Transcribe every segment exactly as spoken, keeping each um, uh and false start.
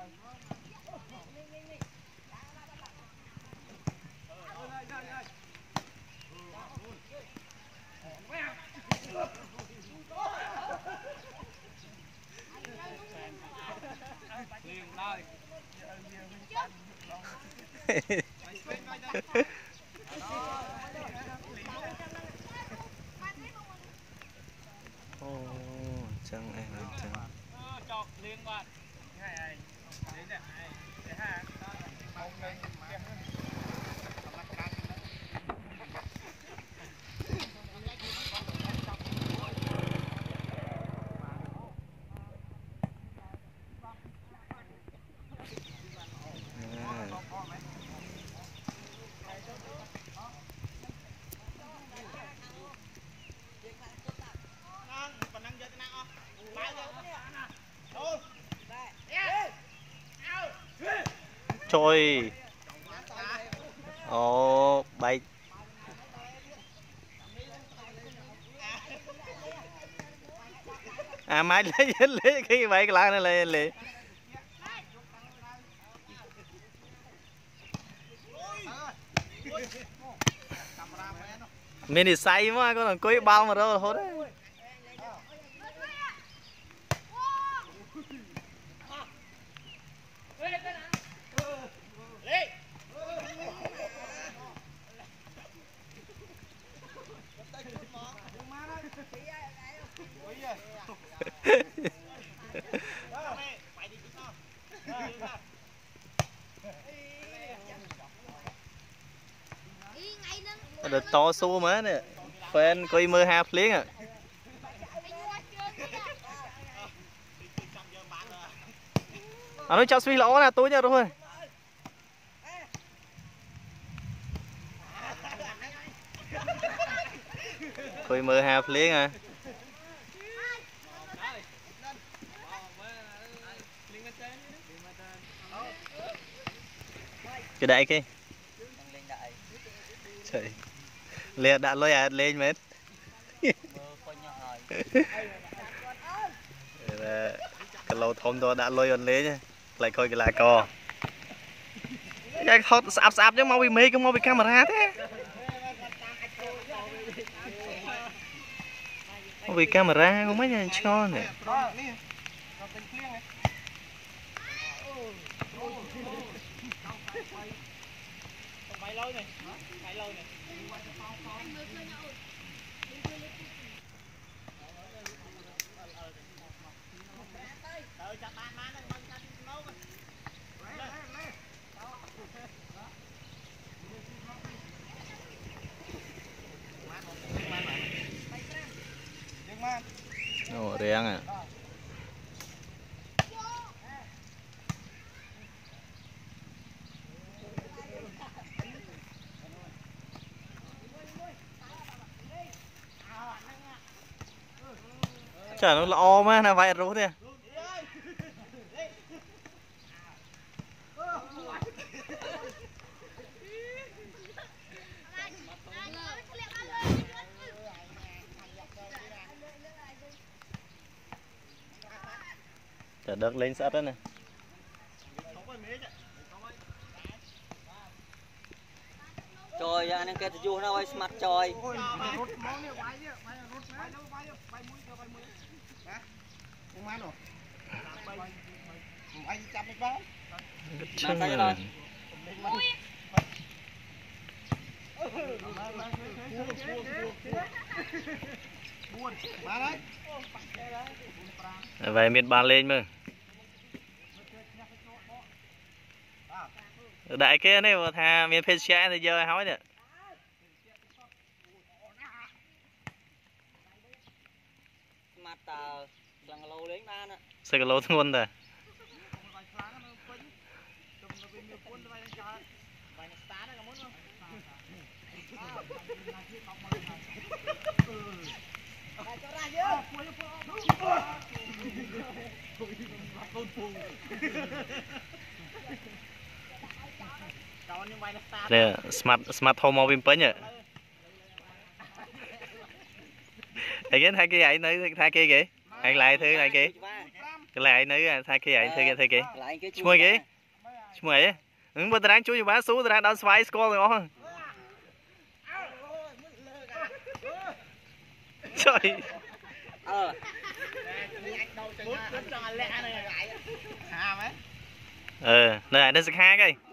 chẳng ai làm chẳng trôi ồ bay à máy lấy lấy cái bay cái lá này lấy lấy mình thì say mà có thằng coi bao mà đâu hốt đấy. Được to xu mà nè fan coi mưa ha liếng à à nó cho suy lỗ nè tôi nha rồi coi mưa ha liếng à cái đại kia trời lẹ đã lôi à lên mệt cái lâu thông to đã lôi on lên nha lại coi cái lá cò cái hot sạp sạp chứ mau bị mê cái mau bị camera thế mau bị camera không mấy nhà cho nè ồ đen à trời nó lo mà nó vậy rồi thế trời đất lên sát đó nè trời anh em kêu vô nó quay mặt trời chân rồi về miền Ba lên mà đại kia này mà thà miền phê xe thì giờ hỏi nè mặt tờ lần lâu đến ba nè sẽ có lâu luôn rồi nè smart smart home mobile pin nhỉ cái cái thay cái ấy nữa thay cái kì anh lại thứ này kì cái này nữa thay kia anh thay kia thay kia lại cái chui cái chui ấy ứng bữa ta chui bá số ta đón xoay score rồi không trời ờ ờ này đây sẽ hai cái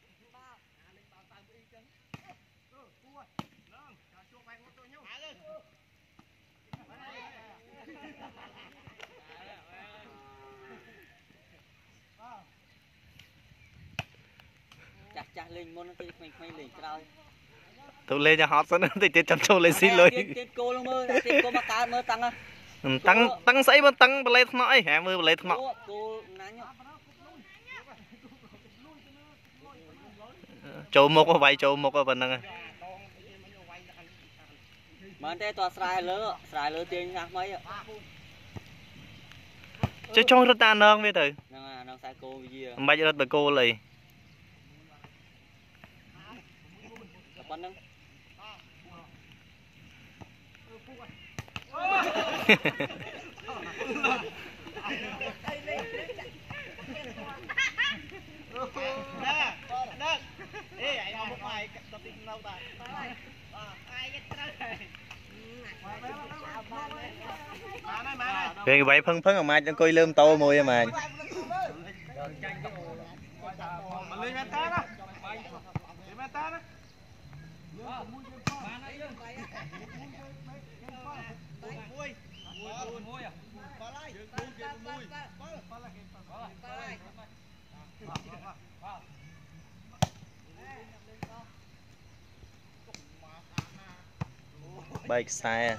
chặt chặt lên môn nó mình mình lên rồi tôi lên cho hot sẵn thì tiết chăm châu lên xin lỗi tiết cô luôn mơ tiết cô mà cá mơ tăng á tăng tăng sấy bên tăng lên nói hả mưa lên nọ châu một vậy châu một ở bên năng mà thế toàn xài lỡ xài lỡ tiền ra mấy ạ chứ cho rất ta nâng với từ nó xài cô gì à bây giờ rất là cô lì con nâng cái vậy phân phấn ở mai cho coi lơm to mùi mà bay sai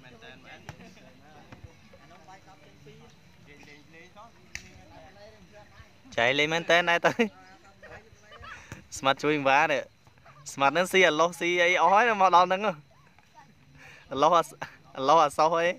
chạy lên men tên này tới smart chui vá đấy smart nó xì lo xì ấy ói mà đòn nâng lo lo sao ấy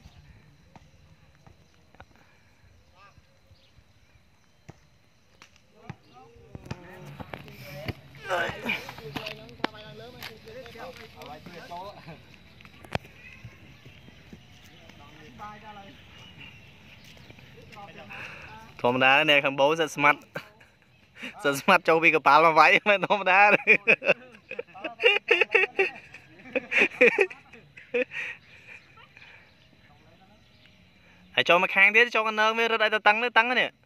thôm đá này không bố rất smart rất smart châu bị cái pal mà váy mà thôm đá hãy cho mà khang thế cho con nơ mới đây ta tăng nó tăng nè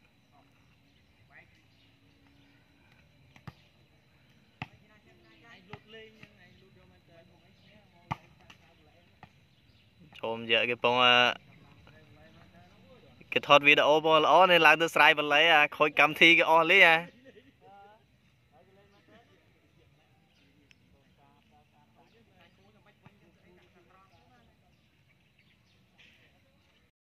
chôm giờ cái bông cái thọt video bông ó này làm từ sai bên lấy à khôi cầm thi cái on lấy à